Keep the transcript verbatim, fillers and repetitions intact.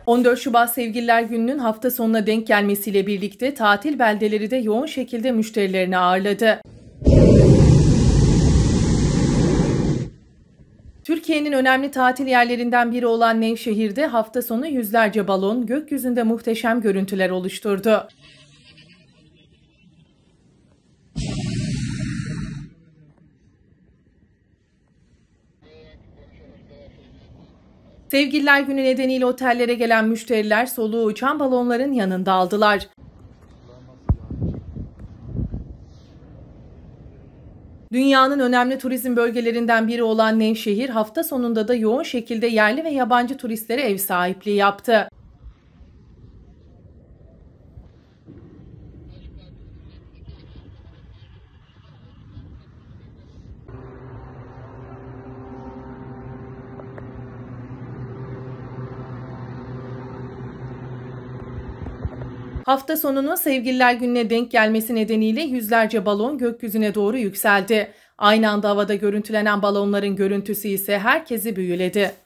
on dört Şubat Sevgililer Günü'nün hafta sonuna denk gelmesiyle birlikte tatil beldeleri de yoğun şekilde müşterilerini ağırladı. Türkiye'nin önemli tatil yerlerinden biri olan Nevşehir'de hafta sonu yüzlerce balon gökyüzünde muhteşem görüntüler oluşturdu. Sevgililer Günü nedeniyle otellere gelen müşteriler soluğu uçan balonların yanında aldılar. Dünyanın önemli turizm bölgelerinden biri olan Nevşehir, hafta sonunda da yoğun şekilde yerli ve yabancı turistlere ev sahipliği yaptı. Hafta sonunun Sevgililer Günü'ne denk gelmesi nedeniyle yüzlerce balon gökyüzüne doğru yükseldi. Aynı anda havada görüntülenen balonların görüntüsü ise herkesi büyüledi.